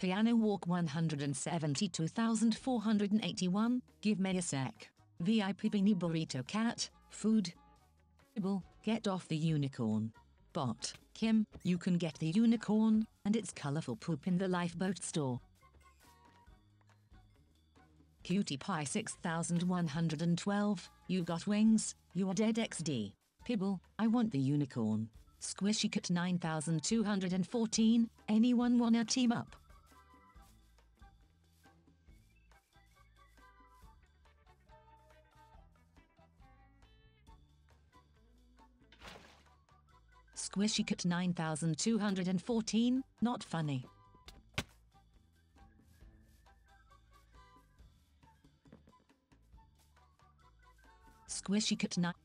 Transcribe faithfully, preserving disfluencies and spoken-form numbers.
Piano Walk one hundred seventy-two thousand four hundred eighty-one, give me a sec. V I P Beanie Burrito Cat, food. Get off the unicorn. Bot, Kim, you can get the unicorn, and its colorful poop in the Lifeboat store. Cutie Pie six thousand one hundred twelve, you got wings, you are dead X D. Pibble, I want the unicorn. Squishy Cat nine thousand two hundred fourteen, anyone wanna team up? Squishy Cat nine thousand two hundred fourteen, not funny. Squishy Cat nine